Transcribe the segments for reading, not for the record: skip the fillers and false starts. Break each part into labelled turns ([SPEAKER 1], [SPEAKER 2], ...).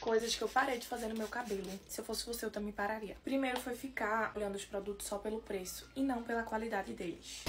[SPEAKER 1] Coisas que eu parei de fazer no meu cabelo. Se eu fosse você, eu também pararia. Primeiro foi ficar olhando os produtos só pelo preço e não pela qualidade deles.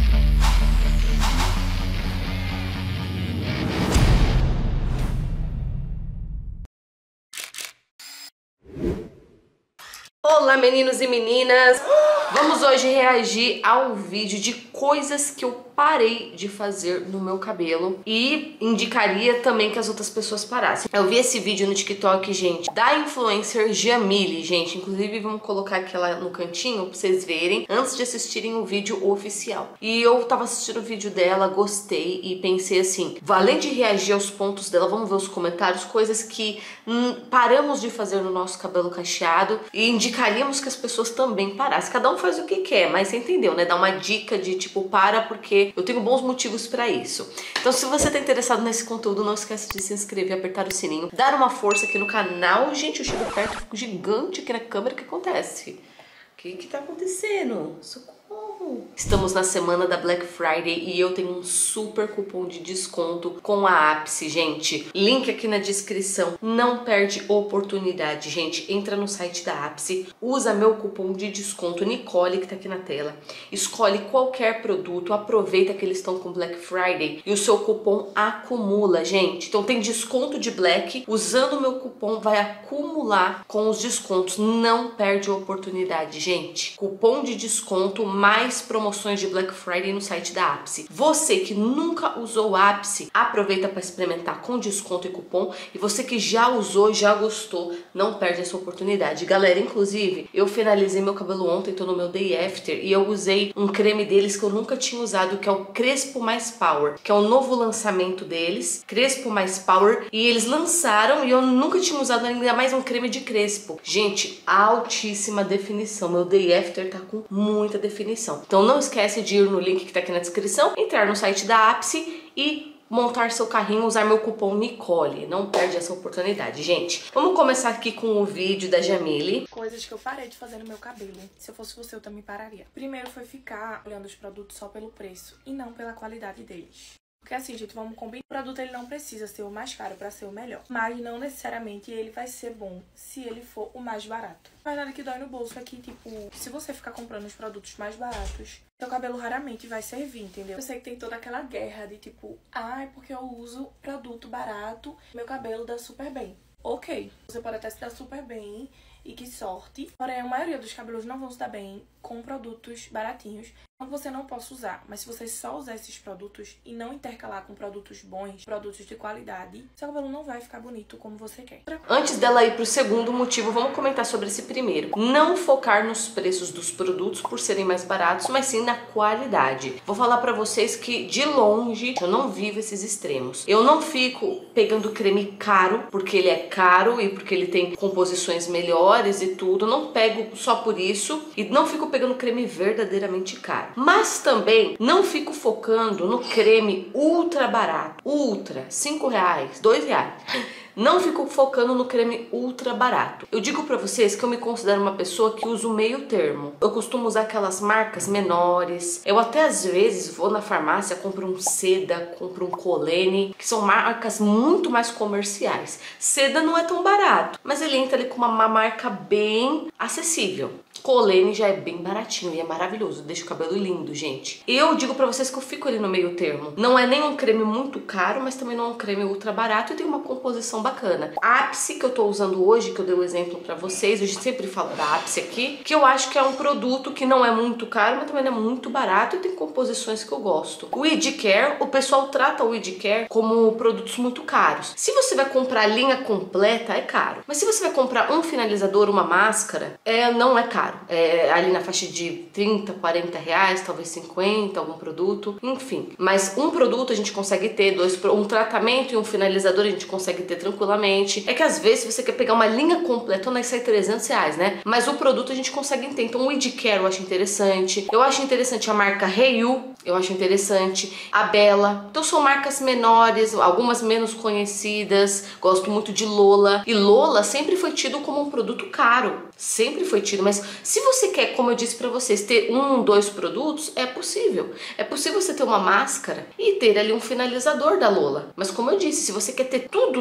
[SPEAKER 2] Olá, meninos e meninas! Vamos hoje reagir ao vídeo de coisas que eu parei de fazer no meu cabelo e indicaria também que as outras pessoas parassem. Eu vi esse vídeo no TikTok, gente, da influencer Jamile, gente. Inclusive, vamos colocar aqui lá no cantinho pra vocês verem antes de assistirem o vídeo oficial. E eu tava assistindo o vídeo dela, gostei e pensei assim, além de reagir aos pontos dela, vamos ver os comentários, coisas que paramos de fazer no nosso cabelo cacheado e indicaríamos que as pessoas também parassem. Cada um faz o que quer, mas você entendeu, né? Dá uma dica de tipo, para porque eu tenho bons motivos pra isso. Então, se você tá interessado nesse conteúdo, não esquece de se inscrever, apertar o sininho, dar uma força aqui no canal. Gente, eu chego perto, fico gigante aqui na câmera. O que acontece? O que tá acontecendo? Socorro! Estamos na semana da Black Friday e eu tenho um super cupom de desconto com a Ápice, gente. Link aqui na descrição. Não perde oportunidade, gente. Entra no site da Ápice, usa meu cupom de desconto Nicole, que tá aqui na tela. Escolhe qualquer produto, aproveita que eles estão com Black Friday e o seu cupom acumula, gente. Então tem desconto de Black, usando o meu cupom vai acumular com os descontos. Não perde oportunidade, gente. Cupom de desconto mais promoções de Black Friday no site da Ápice. Você que nunca usou o Ápice, aproveita para experimentar com desconto e cupom. E você que já usou, já gostou, não perde essa oportunidade. Galera, inclusive, eu finalizei meu cabelo ontem, tô no meu day after, e eu usei um creme deles que eu nunca tinha usado, que é o Crespo Mais Power, que é o novo lançamento deles, Crespo Mais Power, e eles lançaram e eu nunca tinha usado ainda mais um creme de crespo. Gente, altíssima definição. Meu day after tá com muita definição. Então não esquece de ir no link que tá aqui na descrição, entrar no site da Ápice e montar seu carrinho, usar meu cupom Nicole. Não perde essa oportunidade, gente. Vamos começar aqui com o vídeo da Jamile.
[SPEAKER 1] Coisas que eu parei de fazer no meu cabelo. Se eu fosse você, eu também pararia. Primeiro foi ficar olhando os produtos só pelo preço e não pela qualidade deles. Porque assim, gente, vamos combinar. O produto ele não precisa ser o mais caro para ser o melhor. Mas não necessariamente ele vai ser bom se ele for o mais barato. Mas nada que dói no bolso é que, tipo, se você ficar comprando os produtos mais baratos, seu cabelo raramente vai servir, entendeu? Eu sei que tem toda aquela guerra de tipo, é porque eu uso produto barato, meu cabelo dá super bem. Ok, você pode até se dar super bem e que sorte. Porém, a maioria dos cabelos não vão se dar bem com produtos baratinhos. Não que você não possa usar, mas se você só usar esses produtos e não intercalar com produtos bons, produtos de qualidade, seu cabelo não vai ficar bonito como você quer.
[SPEAKER 2] Antes dela ir pro segundo motivo, vamos comentar sobre esse primeiro. Não focar nos preços dos produtos por serem mais baratos, mas sim na qualidade. Vou falar pra vocês que, de longe, eu não vivo esses extremos. Eu não fico pegando creme caro, porque ele é caro e porque ele tem composições melhores e tudo. Eu não pego só por isso e não fico pegando creme verdadeiramente caro. Mas também não fico focando no creme ultra barato. Ultra, R$5, R$2. Não fico focando no creme ultra barato. Eu digo pra vocês que eu me considero uma pessoa que usa o meio termo. Eu costumo usar aquelas marcas menores. Eu até às vezes vou na farmácia, compro um Seda, compro um Colene, que são marcas muito mais comerciais. Seda não é tão barato, mas ele entra ali com uma marca bem acessível. Colene já é bem baratinho e é maravilhoso, deixa o cabelo lindo, gente. Eu digo pra vocês que eu fico ali no meio termo. Não é nem um creme muito caro, mas também não é um creme ultra barato e tem uma composição bacana. A Ápice que eu tô usando hoje, que eu dei o exemplo pra vocês, eu sempre falo da Ápice aqui, que eu acho que é um produto que não é muito caro, mas também não é muito barato e tem composições que eu gosto. O Weed Care, o pessoal trata o Weed Care como produtos muito caros. Se você vai comprar a linha completa, é caro. Mas se você vai comprar um finalizador, uma máscara, não é caro. É ali na faixa de 30, 40 reais, talvez 50, algum produto, enfim. Mas um produto a gente consegue ter, um tratamento e um finalizador a gente consegue ter tranquilamente. É que às vezes você quer pegar uma linha completa, não sai 300 reais, né? Mas o produto a gente consegue ter. Então o Weed Care eu acho interessante. Eu acho interessante a marca Heiu, eu acho interessante. A Bella. Então são marcas menores, algumas menos conhecidas. Gosto muito de Lola. E Lola sempre foi tido como um produto caro. Sempre foi tido, mas se você quer, como eu disse pra vocês, ter um, dois produtos, é possível. É possível você ter uma máscara e ter ali um finalizador da Lola. Mas como eu disse, se você quer ter tudo da Lola,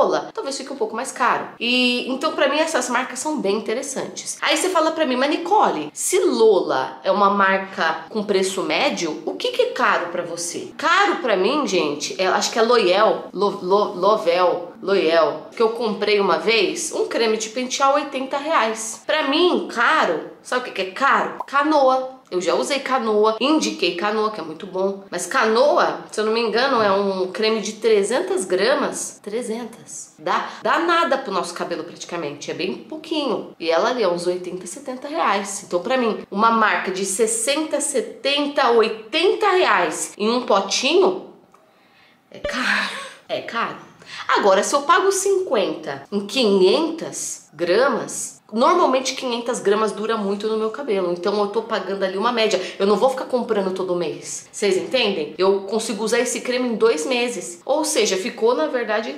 [SPEAKER 2] Lola, talvez fique um pouco mais caro. E então pra mim essas marcas são bem interessantes. Aí você fala pra mim, mas Nicole, se Lola é uma marca com preço médio, o que é caro pra você? Caro pra mim, gente, acho que é Loyal, Loyal, que eu comprei uma vez, um creme de pentear R$80. Pra mim, caro, sabe o que é caro? Canoa. Eu já usei Canoa, indiquei Canoa, que é muito bom. Mas Canoa, se eu não me engano, é um creme de 300 gramas. 300. Dá nada pro nosso cabelo praticamente, é bem pouquinho. E ela ali é uns R$80, R$70. Então pra mim, uma marca de 60, 70, R$80 em um potinho, é caro. É caro. Agora, se eu pago 50 em 500 gramas, normalmente 500 gramas dura muito no meu cabelo, então eu tô pagando ali uma média. Eu não vou ficar comprando todo mês, vocês entendem? Eu consigo usar esse creme em 2 meses. Ou seja, ficou na verdade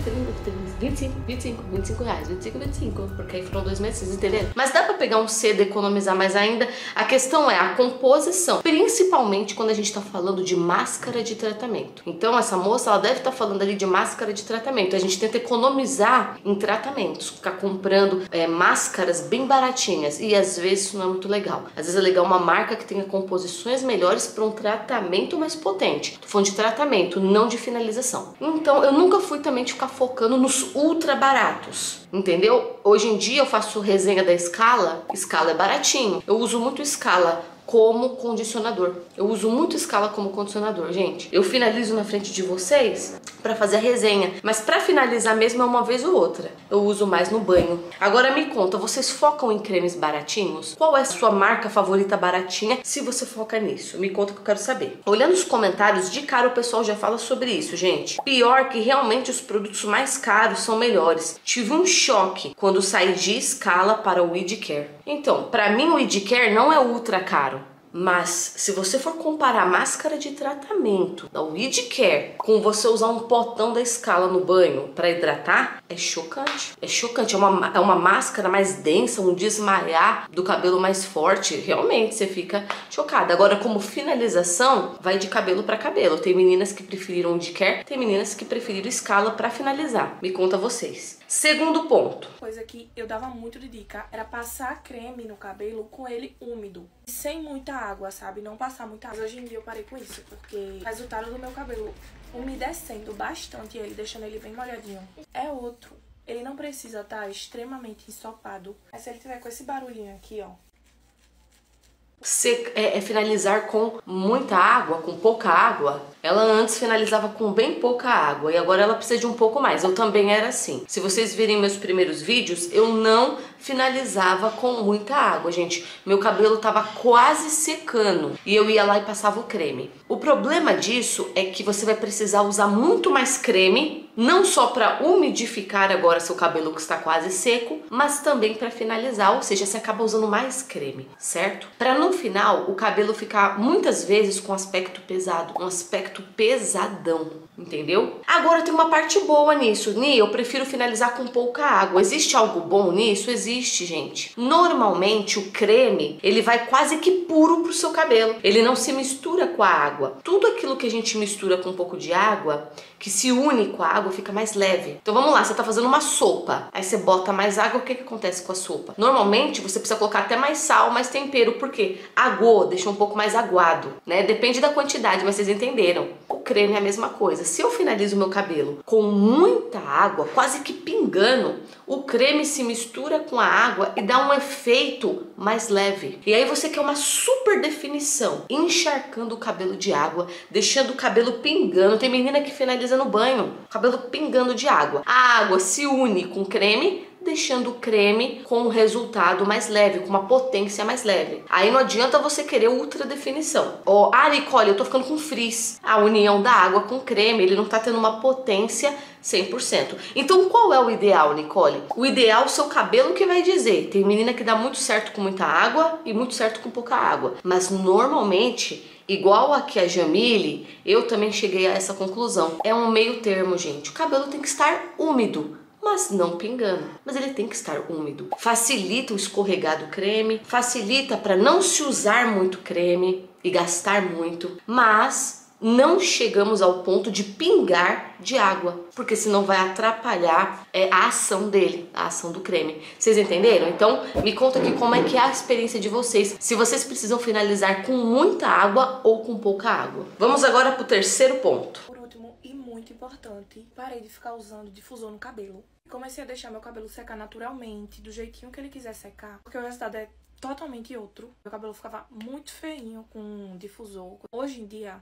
[SPEAKER 2] 25 reais, 25, porque aí foram 2 meses, vocês entenderam? Mas dá pra pegar um cedo e economizar mais ainda. A questão é a composição, principalmente quando a gente tá falando de máscara de tratamento. Então essa moça, ela deve estar falando ali de máscara de tratamento. A gente tenta economizar em tratamentos, ficar comprando máscaras bem baratinhas, e às vezes isso não é muito legal. Às vezes é legal uma marca que tenha composições melhores para um tratamento mais potente. Tô falando de tratamento, não de finalização. Então eu nunca fui também de ficar focando nos ultra baratos, entendeu? Hoje em dia eu faço resenha da Scala. Scala é baratinho, eu uso muito Scala como condicionador. Eu uso muito Scala como condicionador, gente. Eu finalizo na frente de vocês pra fazer a resenha, mas pra finalizar mesmo é uma vez ou outra. Eu uso mais no banho. Agora me conta, vocês focam em cremes baratinhos? Qual é a sua marca favorita baratinha, se você foca nisso? Me conta que eu quero saber. Olhando os comentários, de cara o pessoal já fala sobre isso, gente. Pior que realmente os produtos mais caros são melhores. Tive um choque quando saí de Scala para o Weed Care. Então, pra mim o Weed Care não é ultra caro. Mas se você for comparar a máscara de tratamento da Weed Care com você usar um potão da Scala no banho para hidratar, é chocante. É chocante, é uma máscara mais densa, um desmaiar do cabelo mais forte. Realmente, você fica chocada. Agora, como finalização, vai de cabelo para cabelo. Tem meninas que preferiram Weed Care, tem meninas que preferiram Scala para finalizar. Me conta vocês. Segundo ponto.
[SPEAKER 1] Coisa que eu dava muito de dica era passar creme no cabelo com ele úmido, sem muita água, sabe? Não passar muita água. Mas hoje em dia eu parei com isso, porque o resultado do meu cabelo umedecendo bastante ele, deixando ele bem molhadinho, é outro. Ele não precisa estar extremamente ensopado. Mas se ele tiver com esse barulhinho aqui, ó,
[SPEAKER 2] finalizar com muita água, com pouca água. Ela antes finalizava com bem pouca água e agora ela precisa de um pouco mais. Eu também era assim. Se vocês virem meus primeiros vídeos, eu não finalizava com muita água, gente. Meu cabelo tava quase secando e eu ia lá e passava o creme. O problema disso é que você vai precisar usar muito mais creme, não só para umidificar agora seu cabelo que está quase seco, mas também para finalizar, ou seja, você acaba usando mais creme, certo? Para no final o cabelo ficar muitas vezes com aspecto pesado, um aspecto pesadão, entendeu? Agora tem uma parte boa nisso, eu prefiro finalizar com pouca água. Existe algo bom nisso? Existe, gente. Normalmente o creme, ele vai quase que puro pro seu cabelo. Ele não se mistura com a água. Tudo aquilo que a gente mistura com um pouco de água, que se une com a água, fica mais leve. Então vamos lá, você tá fazendo uma sopa, aí você bota mais água, o que acontece com a sopa? Normalmente você precisa colocar até mais sal, mais tempero, porque aguou, deixa um pouco mais aguado, né? Depende da quantidade, mas vocês entenderam. O creme é a mesma coisa. Se eu finalizo o meu cabelo com muita água, quase que pingando, o creme se mistura com a água e dá um efeito mais leve. E aí você quer uma super definição, encharcando o cabelo de água, deixando o cabelo pingando. Tem menina que finaliza no banho, cabelo pingando de água. A água se une com o creme, deixando o creme com um resultado mais leve, com uma potência mais leve. Aí não adianta você querer ultra definição. Nicole, eu tô ficando com frizz. A união da água com o creme, ele não tá tendo uma potência 100%. Então qual é o ideal, Nicole? O ideal é o seu cabelo que vai dizer. Tem menina que dá muito certo com muita água e muito certo com pouca água. Mas normalmente, igual aqui a Jamile, eu também cheguei a essa conclusão. É um meio termo, gente. O cabelo tem que estar úmido, mas não pingando. Mas ele tem que estar úmido. Facilita o escorregar do creme, facilita para não se usar muito creme e gastar muito, mas não chegamos ao ponto de pingar de água, porque senão vai atrapalhar a ação dele, a ação do creme. Vocês entenderam? Então me conta aqui como é que é a experiência de vocês, se vocês precisam finalizar com muita água ou com pouca água. Vamos agora pro terceiro ponto.
[SPEAKER 1] Por último, e muito importante, parei de ficar usando difusor no cabelo. Comecei a deixar meu cabelo secar naturalmente, do jeitinho que ele quiser secar, porque o resultado é totalmente outro. Meu cabelo ficava muito feinho com difusor. Hoje em dia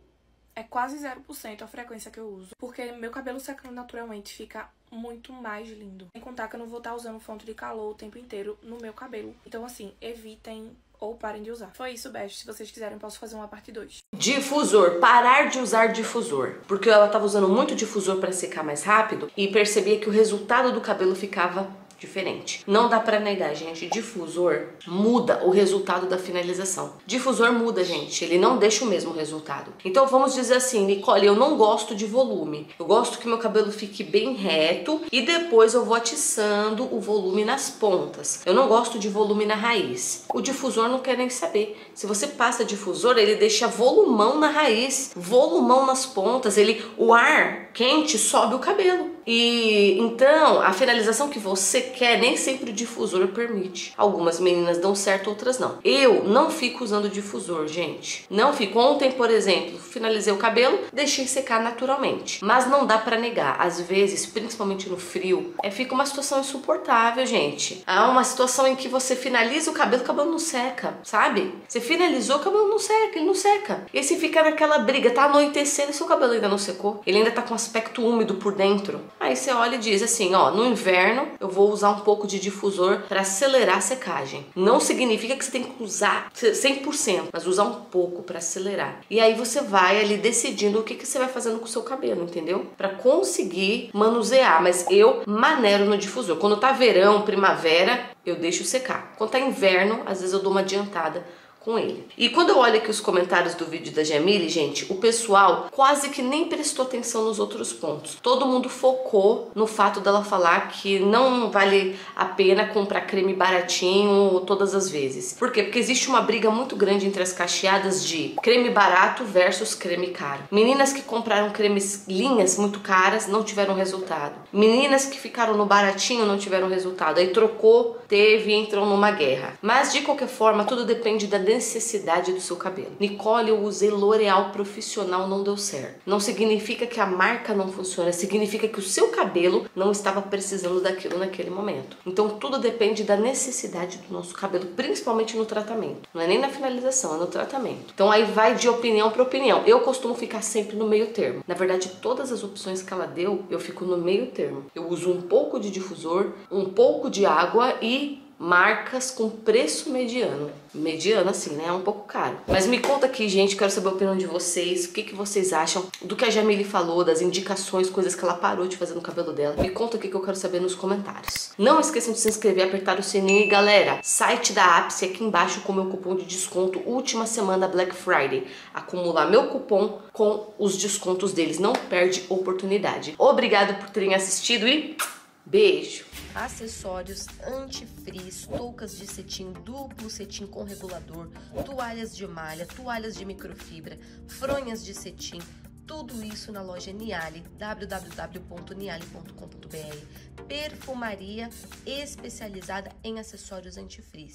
[SPEAKER 1] é quase 0% a frequência que eu uso, porque meu cabelo secando naturalmente fica muito mais lindo. Sem contar que eu não vou estar usando fonte de calor o tempo inteiro no meu cabelo. Então assim, evitem ou parem de usar. Foi isso, best. Se vocês quiserem, posso fazer uma parte 2.
[SPEAKER 2] Difusor. Parar de usar difusor. Porque ela tava usando muito difusor para secar mais rápido e percebia que o resultado do cabelo ficava diferente. Não dá pra negar, gente. Difusor muda o resultado da finalização. Difusor muda, gente. Ele não deixa o mesmo resultado. Então vamos dizer assim, Nicole, eu não gosto de volume. Eu gosto que meu cabelo fique bem reto e depois eu vou atiçando o volume nas pontas. Eu não gosto de volume na raiz. O difusor não quer nem saber. Se você passa difusor, ele deixa volumão na raiz, volumão nas pontas. O ar quente sobe o cabelo. E então, a finalização que você quer, nem sempre o difusor permite. Algumas meninas dão certo, outras não. Eu não fico usando difusor, gente. Não fico. Ontem, por exemplo, finalizei o cabelo, deixei secar naturalmente. Mas não dá pra negar. Às vezes, principalmente no frio, fica uma situação insuportável, gente. Há uma situação em que você finaliza o cabelo não seca, sabe? Você finalizou, o cabelo não seca, ele não seca. E aí você fica naquela briga, tá anoitecendo e seu cabelo ainda não secou. Ele ainda tá com aspecto úmido por dentro. Aí você olha e diz assim, ó, no inverno eu vou usar um pouco de difusor para acelerar a secagem. Não significa que você tem que usar 100%, mas usar um pouco para acelerar. E aí você vai ali decidindo o que você vai fazendo com o seu cabelo, entendeu? Para conseguir manusear, mas eu maneiro no difusor. Quando tá verão, primavera, eu deixo secar. Quando tá inverno, às vezes eu dou uma adiantada com ele. E quando eu olho aqui os comentários do vídeo da Jamile, gente, o pessoal quase que nem prestou atenção nos outros pontos. Todo mundo focou no fato dela falar que não vale a pena comprar creme baratinho todas as vezes. Por quê? Porque existe uma briga muito grande entre as cacheadas de creme barato versus creme caro. Meninas que compraram cremes linhas muito caras não tiveram resultado. Meninas que ficaram no baratinho não tiveram resultado. Aí trocou, teve e entrou numa guerra. Mas de qualquer forma, tudo depende da necessidade do seu cabelo. Nicole, eu usei L'Oreal profissional, não deu certo. Não significa que a marca não funciona, significa que o seu cabelo não estava precisando daquilo naquele momento. Então tudo depende da necessidade do nosso cabelo, principalmente no tratamento. Não é nem na finalização, é no tratamento. Então aí vai de opinião para opinião. Eu costumo ficar sempre no meio termo. Na verdade, todas as opções que ela deu, eu fico no meio termo. Eu uso um pouco de difusor, um pouco de água e marcas com preço mediano. Mediano assim, né? É um pouco caro. Mas me conta aqui, gente, quero saber a opinião de vocês. O que vocês acham do que a Jamile falou, das indicações, coisas que ela parou de fazer no cabelo dela. Me conta aqui que eu quero saber nos comentários. Não esqueçam de se inscrever, apertar o sininho. E galera, site da Ápice aqui embaixo com meu cupom de desconto. Última semana Black Friday. Acumular meu cupom com os descontos deles. Não perde oportunidade. Obrigado por terem assistido e beijo! Acessórios anti-frizz, toucas de cetim, duplo cetim com regulador, toalhas de malha, toalhas de microfibra, fronhas de cetim, tudo isso na loja Niale, www.niale.com.br. Perfumaria especializada em acessórios anti-frizz.